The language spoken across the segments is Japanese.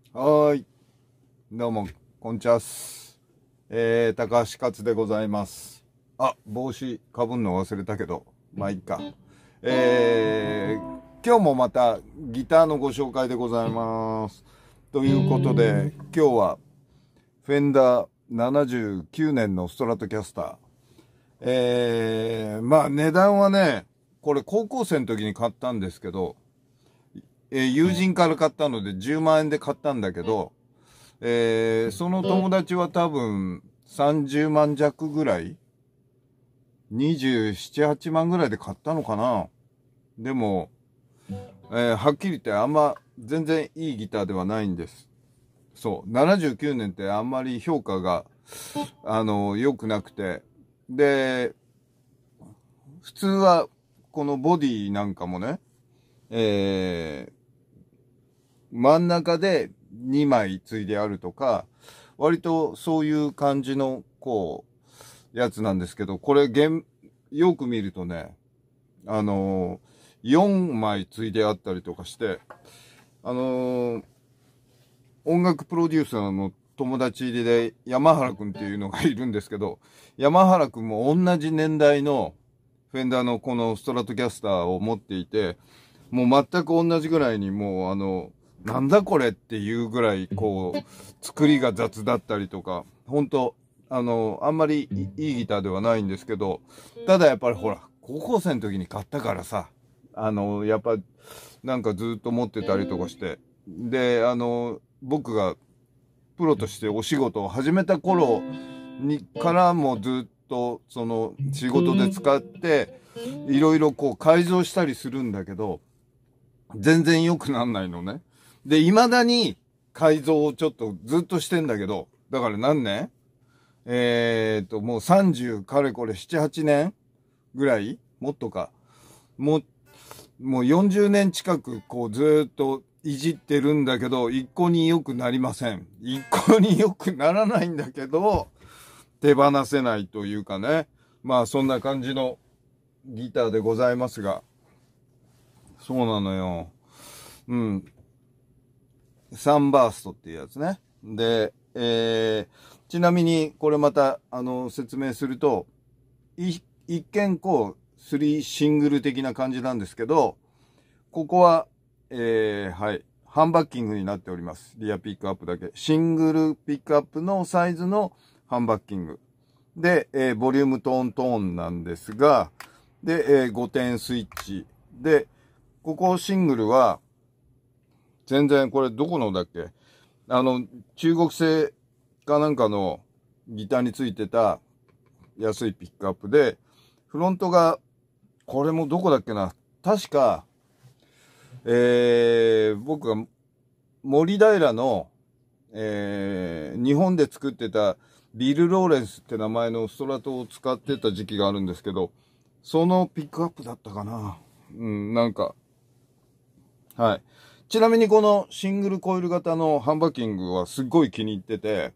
はーい。どうも、こんにちはっす。高橋勝でございます。あ、帽子かぶんの忘れたけど、まあいいか。今日もまたギターのご紹介でございます。ということで、今日はフェンダー79年のストラトキャスター。まあ値段はね、これ高校生の時に買ったんですけど、友人から買ったので10万円で買ったんだけど、その友達は多分30万弱ぐらい ?27、8万ぐらいで買ったのかな。でも、はっきり言ってあんま全然いいギターではないんです。そう。79年ってあんまり評価が、良くなくて。で、普通はこのボディなんかもね、真ん中で2枚ついであるとか、割とそういう感じの、やつなんですけど、これ、よく見るとね、4枚ついであったりとかして、あのー音楽プロデューサーの友達で山原くんっていうのがいるんですけど、山原くんも同じ年代のフェンダーのこのストラトキャスターを持っていて、もう全く同じぐらいにもうなんだこれっていうぐらい作りが雑だったりとか、本当あんまりいいギターではないんですけど、ただやっぱりほら、高校生の時に買ったからさ、やっぱなんかずっと持ってたりとかして、で、僕がプロとしてお仕事を始めた頃からもずっとその仕事で使って、いろいろ改造したりするんだけど、全然良くなんないのね。で、未だに改造をちょっとずっとしてんだけど、だから何年もう30かれこれ7、8年ぐらいもっとか。もう40年近くずっといじってるんだけど、一向に良くなりません。一向に良くならないんだけど、手放せないというかね。まあそんな感じのギターでございますが。そうなのよ。うん。サンバーストっていうやつね。で、ちなみにこれまた、説明すると、一見3シングル的な感じなんですけど、ここは、はい、ハンバッキングになっております。リアピックアップだけ。シングルピックアップのサイズのハンバッキング。で、ボリュームトーンなんですが、で、5点スイッチ。で、ここシングルは、全然これどこのだっけ、中国製かなんかのギターについてた安いピックアップで、フロントが、これもどこだっけな、確か、僕が森平の、日本で作ってたビル・ローレンスって名前のストラトを使ってた時期があるんですけど、そのピックアップだったかな。うん、なんか、はい。ちなみにこのシングルコイル型のハンバッキングはすっごい気に入ってて、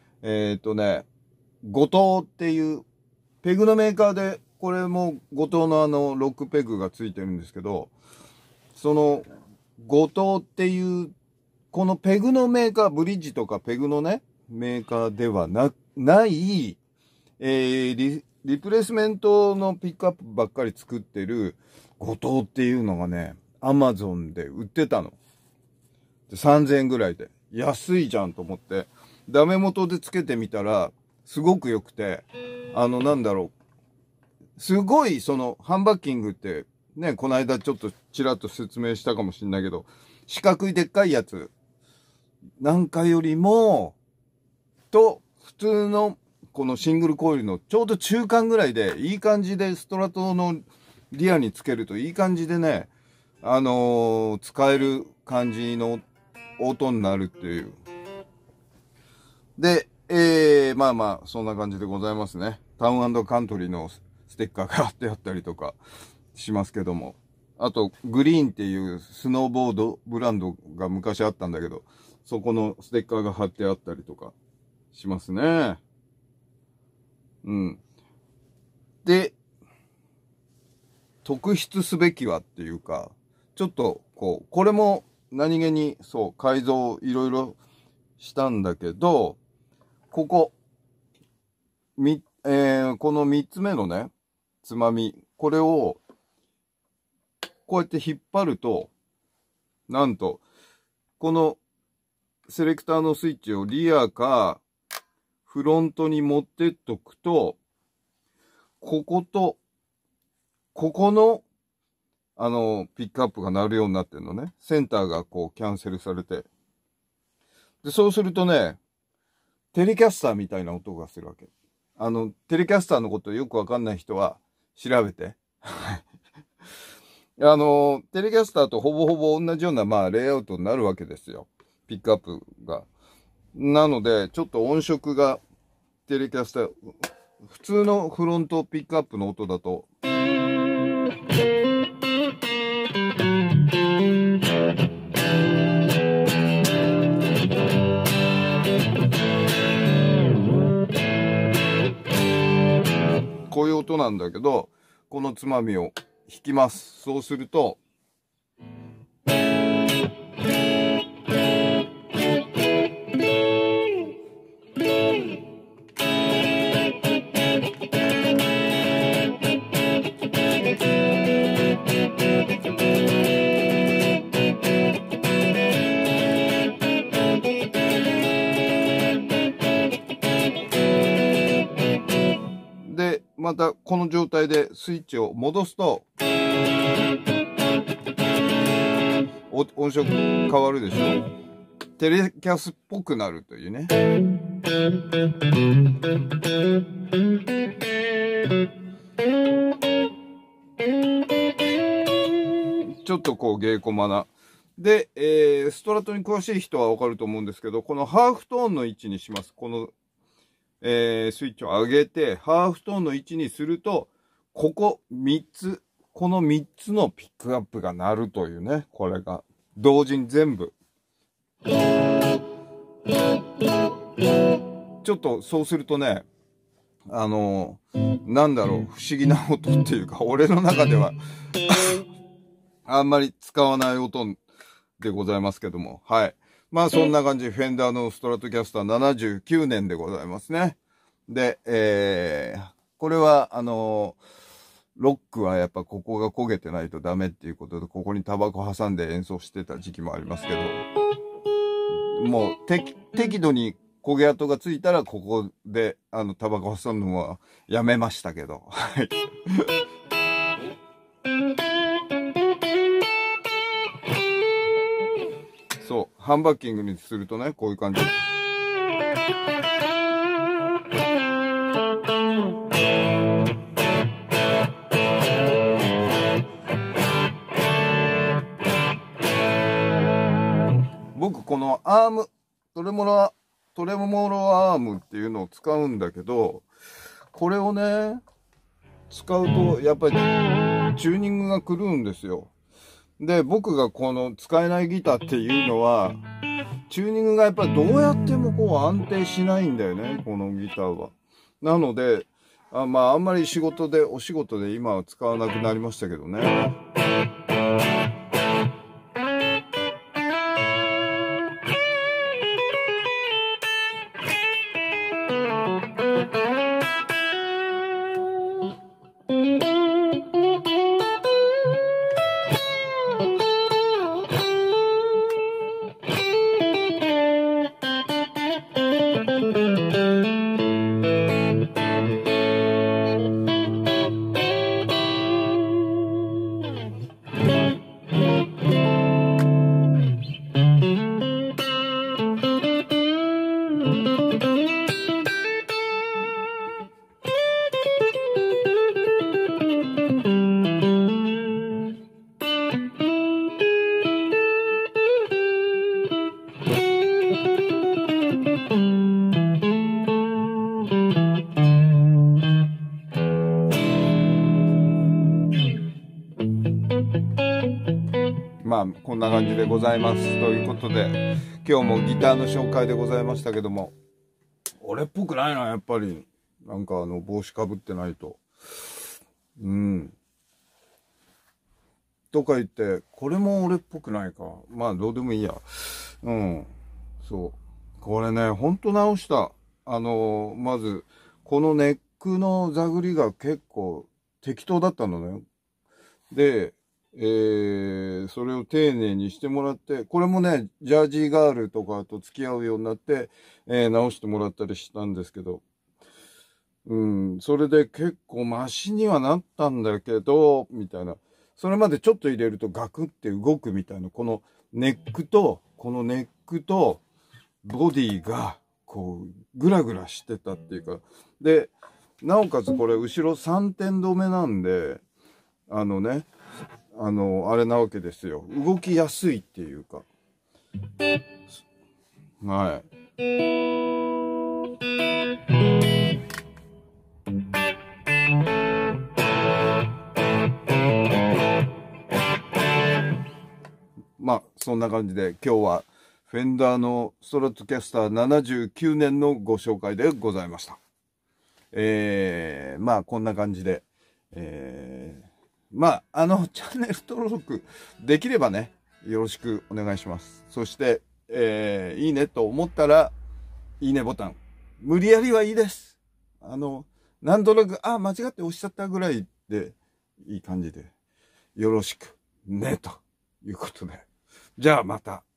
後藤っていうペグのメーカーで、これも後藤のロックペグがついてるんですけど、その後藤っていう、このペグのメーカー、ブリッジとかペグのね、メーカーではない、リプレイスメントのピックアップばっかり作ってる後藤っていうのがね、アマゾンで売ってたの。3000円ぐらいで。安いじゃんと思って。ダメ元でつけてみたら、すごく良くて、なんだろう。すごい、ハンバッキングって、ね、この間ちょっとちらっと説明したかもしんないけど、四角いでっかいやつなんかよりも、普通のこのシングルコイルのちょうど中間ぐらいで、いい感じでストラトのリアにつけるといい感じでね、使える感じの音になるっていう。で、まあまあ、そんな感じでございますね。タウンカントリーのステッカーが貼ってあったりとかしますけども。あと、グリーンっていうスノーボードブランドが昔あったんだけど、そこのステッカーが貼ってあったりとかしますね。うん。で、特筆すべきはっていうか、ちょっとこれも何気に、そう、改造いろいろしたんだけど、ここ、この3つ目のね、つまみ、これを、こうやって引っ張ると、なんと、このセレクターのスイッチをリアかフロントに持ってっとくと、ここと、ここの、ピックアップが鳴るようになってるのね。センターがこうキャンセルされて。で、そうするとね、テレキャスターみたいな音がするわけ。テレキャスターのことよくわかんない人は調べて。テレキャスターとほぼほぼ同じような、まあ、レイアウトになるわけですよ。ピックアップが。なので、ちょっと音色が、テレキャスター、普通のフロントピックアップの音だと、こういう音なんだけど、このつまみを弾きます。そうすると、で、またこの状態でスイッチを戻すと、音色変わるでしょ。テレキャスっぽくなるというね。ちょっとこう芸駒な。で、ストラトに詳しい人はわかると思うんですけど、このハーフトーンの位置にします。この、スイッチを上げて、ハーフトーンの位置にすると、ここ3つ、この3つのピックアップが鳴るというね、これが。同時に全部。ちょっとそうするとね、なんだろう、不思議な音っていうか、俺の中ではあんまり使わない音でございますけども。はい。まあそんな感じ、フェンダーのストラトキャスター79年でございますね。で、これは、ロックはやっぱここが焦げてないとダメっていうことで、ここにタバコ挟んで演奏してた時期もありますけど、もう適度に焦げ跡がついたら、ここで、タバコ挟むのはやめましたけど。はい。そう、ハンバッキングにするとね、こういう感じ。僕、このアーム、トレモロアームっていうのを使うんだけど、これをね、使うと、やっぱり、チューニングが狂うんですよ。で、僕がこの使えないギターっていうのは、チューニングがやっぱりどうやってもこう安定しないんだよね、このギターは。なので、まあ、あんまりお仕事で今は使わなくなりましたけどね。まあ、こんな感じでございます。ということで、今日もギターの紹介でございましたけども、俺っぽくないな、やっぱり。なんか帽子かぶってないと。うん。 とか言って、これも俺っぽくないか。まあ、どうでもいいや。うん。そう。これね、ほんと直した。まず、このネックの座繰りが結構適当だったのね。で、それを丁寧にしてもらって、これもね、ジャージーガールとかと付き合うようになって、直してもらったりしたんですけど、うん、それで結構マシにはなったんだけど、みたいな。それまでちょっと入れるとガクって動くみたいな、このネックと、ボディが、こう、グラグラしてたっていうか。で、なおかつこれ後ろ3点止めなんで、あのね、あれなわけですよ。動きやすいっていうか。はい。まあ、そんな感じで今日はフェンダーのストラトキャスター79年のご紹介でございました。まあ、こんな感じで、まあ、チャンネル登録できればね、よろしくお願いします。そして、いいねと思ったら、いいねボタン。無理やりはいいです。なんとなく、間違って押しちゃったぐらいで、いい感じで、よろしくね、ということで。じゃあまた。